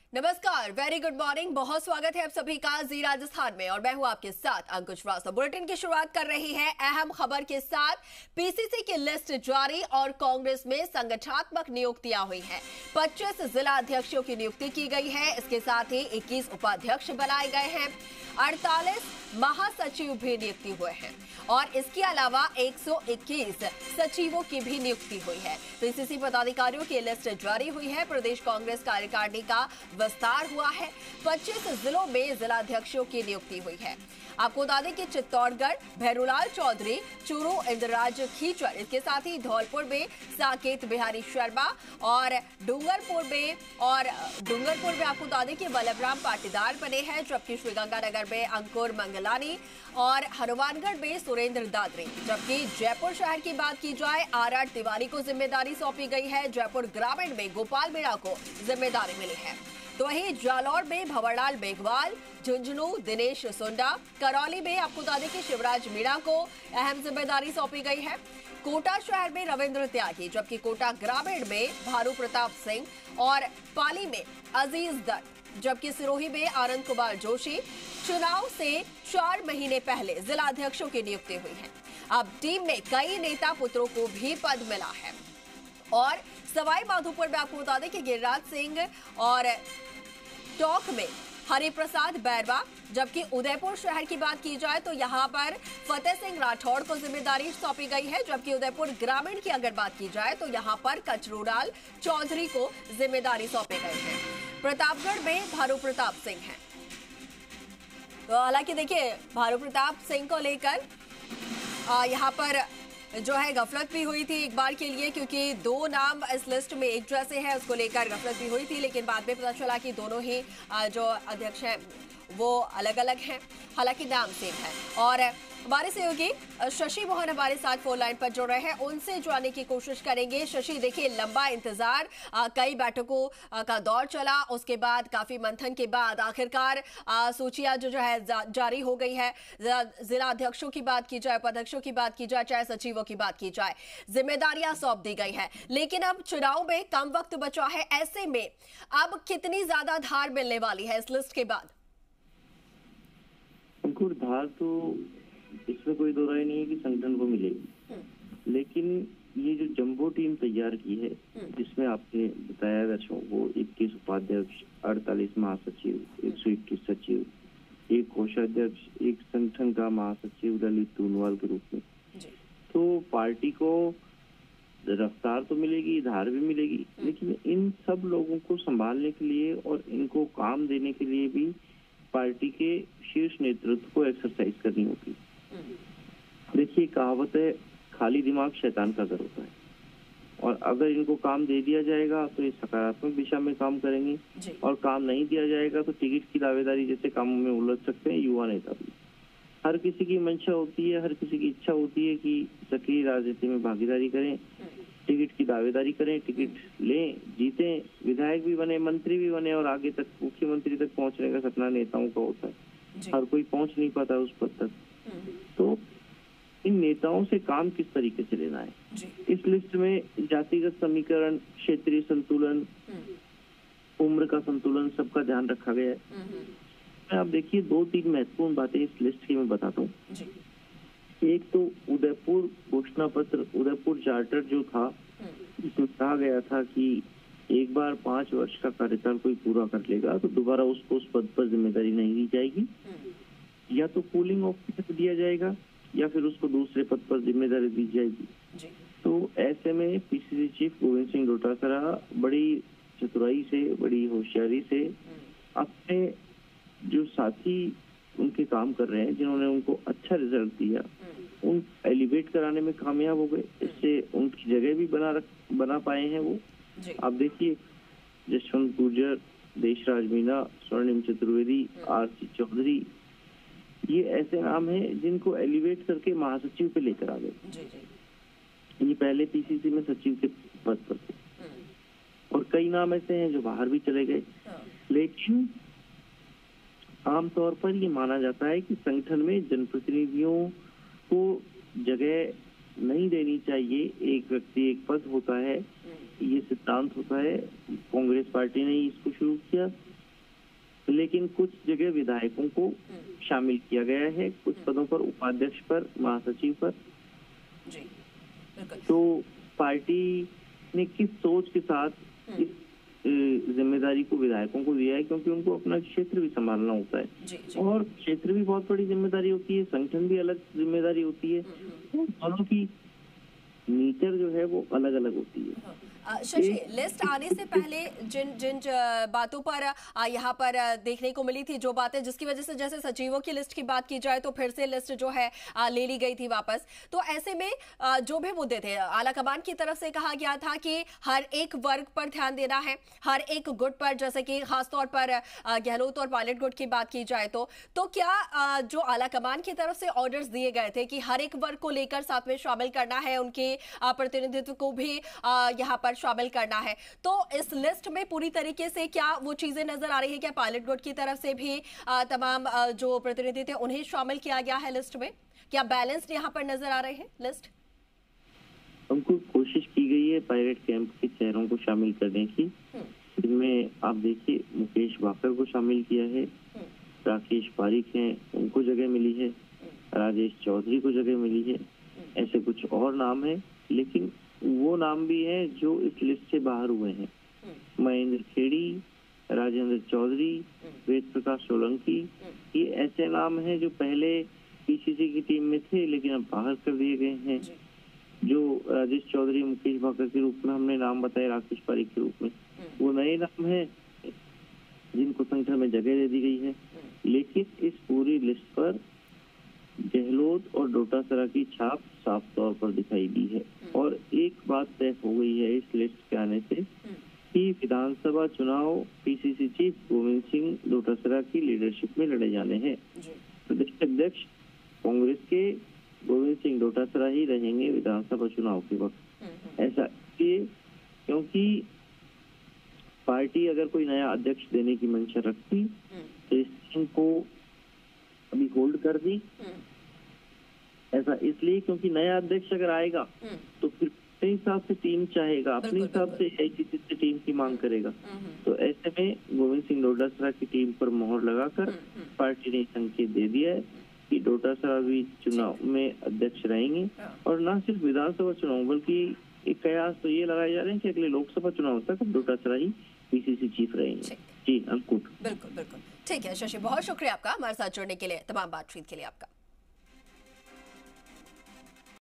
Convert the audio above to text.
नमस्कार, very good morning. बहुत स्वागत है आप सभी का जी राजस्थान में और मैं हूं आपके साथ अंकुश श्रीवास्तव। बुलेटिन की शुरुआत कर रही है अहम खबर के साथ। पीसीसी की लिस्ट जारी और कांग्रेस में संगठनात्मक नियुक्तियां हुई हैं। 25 जिला अध्यक्षों की नियुक्ति की गई है। इसके साथ ही 21 उपाध्यक्ष बनाए गए हैं। 48 महासचिव भी नियुक्ति हुए हैं और इसके अलावा 121 सचिवों की भी नियुक्ति हुई है। पीसीसी पदाधिकारियों की लिस्ट जारी हुई है। प्रदेश कांग्रेस कार्यकारिणी का विस्तार हुआ है। 25 जिलों में जिलाध्यक्षों की नियुक्ति हुई है। आपको बता दें कि चित्तौड़गढ़ भैरूलाल चौधरी, चूरू इंद्रराज खीचर, इसके साथ ही धौलपुर में साकेत बिहारी शर्मा और डूंगरपुर में आपको बता दें कि वल्लभराम पाटीदार बने हैं, जबकि श्रीगंगानगर में अंकुर मंगलानी और हनुमानगढ़ में सुरेंद्र दादरी। जबकि जयपुर शहर की बात की जाए, आर तिवारी को जिम्मेदारी सौंपी गई है। जयपुर ग्रामीण में गोपाल मीणा को जिम्मेदारी मिली है। तो वहीं जालौर में भंवरलाल मेघवाल, झुंझुनू दिनेश सुंडा, करौली में आपको बता दें कि शिवराज मीणा को अहम जिम्मेदारी सौंपी गई है। कोटा शहर में रविंद्र त्यागी, जबकि कोटा ग्रामीण में भानु प्रताप सिंह और पाली में अजीज दत्त, जबकि सिरोही में आनंद कुमार जोशी। चुनाव से 4 महीने पहले जिलाध्यक्षों की नियुक्ति हुई है। अब टीम में कई नेता पुत्रों को भी पद मिला है। और सवाई माधोपुर में आपको बता दें कि गिरिराज सिंह और टोंक में हरिप्रसाद बैरवा, जबकि उदयपुर शहर की बात की जाए तो यहां पर फतेह सिंह राठौड़ को जिम्मेदारी सौंपी गई है। जबकि उदयपुर ग्रामीण की अगर बात की जाए तो यहां पर कचरूलाल चौधरी को जिम्मेदारी सौंपी गई है। प्रतापगढ़ में भानु प्रताप सिंह हैं। तो हालांकि देखिए, भानु प्रताप सिंह को लेकर यहां पर जो है गफलत भी हुई थी एक बार के लिए, क्योंकि 2 नाम इस लिस्ट में एक जैसे हैं, उसको लेकर गफलत भी हुई थी। लेकिन बाद में पता चला कि दोनों ही जो अध्यक्ष हैं वो अलग अलग हैं, हालांकि नाम सेम है। और हमारे सहयोगी शशि मोहन हमारे साथ फोन लाइन पर जुड़ रहे हैं, उनसे जानने की कोशिश करेंगे। शशि, देखिए लंबा इंतजार, कई बैठकों का दौर चला, उसके बाद काफी मंथन के बाद आखिरकार सूचियां जो है जारी हो गई है। जिला अध्यक्षों की बात की जाए, उपाध्यक्षों की बात की जाए, चाहे सचिवों की बात की जाए, जिम्मेदारियां सौंप दी गई है। लेकिन अब चुनाव में कम वक्त बचा है, ऐसे में अब कितनी ज्यादा धार मिलने वाली है इस लिस्ट के बाद? धार तो इसमें कोई दो राय नहीं है कि संगठन को मिलेगी, लेकिन ये जो जंबो टीम तैयार की है, जिसमें आपने बताया दर्शकों को 21 उपाध्यक्ष, 48 महासचिव, 121 सचिव, 1 कोषाध्यक्ष, 1 संगठन का महासचिव ललित तूनवाल के रूप में, तो पार्टी को रफ्तार तो मिलेगी, धार भी मिलेगी, लेकिन इन सब लोगों को संभालने के लिए और इनको काम देने के लिए भी पार्टी के शीर्ष नेतृत्व को एक्सरसाइज करनी होगी। देखिए, कहावत है, खाली दिमाग शैतान का घर होता है, और अगर इनको काम दे दिया जाएगा तो ये सकारात्मक दिशा में काम करेंगे, और काम नहीं दिया जाएगा तो टिकट की दावेदारी जैसे कामों में उलझ सकते हैं युवा नेता भी। हर किसी की मंशा होती है, हर किसी की इच्छा होती है कि सक्रिय राजनीति में भागीदारी करें, टिकट की दावेदारी करें, टिकट लें, जीतें, विधायक भी बने, मंत्री भी बने, और आगे तक मुख्यमंत्री तक पहुंचने का सपना नेताओं का होता है। हर कोई पहुंच नहीं पाता उस पद तक। तो इन नेताओं से काम किस तरीके से लेना है, इस लिस्ट में जातिगत समीकरण, क्षेत्रीय संतुलन, उम्र का संतुलन, सबका ध्यान रखा गया है। आप देखिए, 2-3 महत्वपूर्ण बातें इस लिस्ट की मैं बताता हूँ। एक तो उदयपुर घोषणा पत्र, उदयपुर चार्टर जो था, जिसमें कहा गया था कि एक बार 5 वर्ष का कार्यकाल कोई पूरा कर लेगा तो दोबारा उसको उस पद पर जिम्मेदारी नहीं दी जाएगी, या तो कूलिंग ऑफ पीरियड दिया जाएगा या फिर उसको दूसरे पद पर जिम्मेदारी दी जाएगी। तो ऐसे में पीसीसी चीफ गोविंद सिंह डोटासरा बड़ी चतुराई से, बड़ी होशियारी से अपने जो साथी उनके काम कर रहे हैं, जिन्होंने उनको अच्छा रिजल्ट दिया, उन एलिवेट कराने में कामयाब हो गए। इससे उनकी जगह भी बना पाए हैं वो। आप देखिए, जसवंत गुर्जर, देशराज मीणा, स्वर्णिम चतुर्वेदी, आरसी चौधरी, ये ऐसे नाम हैं जिनको एलिवेट करके महासचिव पे लेकर आ गए। ये पहले पीसीसी में सचिव के पद पर थे, और कई नाम ऐसे हैं जो बाहर भी चले गए। लेकिन आमतौर पर ये माना जाता है कि संगठन में जनप्रतिनिधियों को जगह नहीं देनी चाहिए, एक व्यक्ति एक पद होता है, ये सिद्धांत होता है। कांग्रेस पार्टी ने इसको शुरू किया, लेकिन कुछ जगह विधायकों को शामिल किया गया है, कुछ पदों पर उपाध्यक्ष पर, महासचिव पर। जी, बिल्कुल। तो पार्टी ने किस सोच के साथ इस जिम्मेदारी को विधायकों को दिया है, क्योंकि उनको अपना क्षेत्र भी संभालना होता है। जी, जी। और क्षेत्र भी बहुत बड़ी जिम्मेदारी होती है, संगठन भी अलग जिम्मेदारी होती है, तो दोनों की नेचर जो है वो अलग अलग होती है। शशि, लिस्ट आने से पहले जिन जिन बातों पर यहाँ पर देखने को मिली थी, जो बातें जिसकी वजह से, जैसे सचिवों की लिस्ट की बात की जाए तो फिर से लिस्ट जो है ले ली गई थी वापस। तो ऐसे में जो भी मुद्दे थे, आला कमान की तरफ से कहा गया था कि हर एक वर्ग पर ध्यान देना है, हर एक गुट पर, जैसे कि खासतौर पर गहलोत और पायलट गुट की बात की जाए तो क्या जो आला कमान की तरफ से ऑर्डर्स दिए गए थे कि हर एक वर्ग को लेकर साथ में शामिल करना है, उनके प्रतिनिधित्व को भी यहाँ पर शामिल करना है, तो इस लिस्ट में पूरी तरीके से क्या वो चीजें नजर आ रही है? क्या पायलट गुट की तरफ से भी तमाम जो प्रतिनिधि थे उन्हें शामिल किया गया है लिस्ट में? क्या बैलेंस्ड यहाँ पर नजर आ रहे हैं लिस्ट? हमको कोशिश की गई है पायलट कैंप के चेहरों को शामिल करने की, जिनमें आप देखिए मुकेश वाकर को शामिल किया है, राकेश पारीख हैं, उनको जगह मिली है, राजेश चौधरी को जगह मिली है, ऐसे कुछ और नाम है, लेकिन वो नाम भी हैं जो इस लिस्ट से बाहर हुए हैं। महेंद्र खेड़ी, राजेंद्र चौधरी, वेद प्रकाश सोलंकी, ये ऐसे नाम हैं जो पहले पीसीसी की टीम में थे लेकिन अब बाहर कर दिए गए हैं। जो राजेश चौधरी, मुकेश भाकर के रूप में हमने नाम बताए, राकेश पारीख के रूप में, वो नए नाम हैं जिनको संगठन में जगह दे दी गई है। लेकिन इस पूरी लिस्ट पर गहलोत और डोटासरा की छाप साफ तौर पर दिखाई दी है। और एक बात तय हो गई है इस लिस्ट के आने से कि विधानसभा चुनाव पीसीसी चीफ गोविंद सिंह डोटासरा की लीडरशिप में लड़े जाने हैं। प्रदेश अध्यक्ष कांग्रेस के गोविंद सिंह डोटासरा ही रहेंगे विधानसभा चुनाव के वक्त। ऐसा इसलिए क्योंकि पार्टी अगर कोई नया अध्यक्ष देने की मंशा रखती तो इस टीम को अभी होल्ड कर दी। ऐसा इसलिए क्योंकि नया अध्यक्ष अगर आएगा तो फिर अपने हिसाब से टीम चाहेगा, अपने हिसाब से एआईसीसी से टीम की मांग करेगा। तो ऐसे में गोविंद सिंह डोटासरा की टीम पर मोहर लगाकर पार्टी ने संकेत दे दिया है कि डोटासरा भी चुनाव में अध्यक्ष रहेंगे। और न सिर्फ विधानसभा चुनाव बल्कि एक कयास तो ये लगाए जा रहे हैं कि अगले लोकसभा चुनाव तक डोटासरा ही पीसीसी चीफ रहेंगे। जी अंकुट, बिल्कुल बिल्कुल ठीक है। शशि, बहुत शुक्रिया आपका हमारे साथ जुड़ने के लिए, तमाम बातचीत के लिए आपका।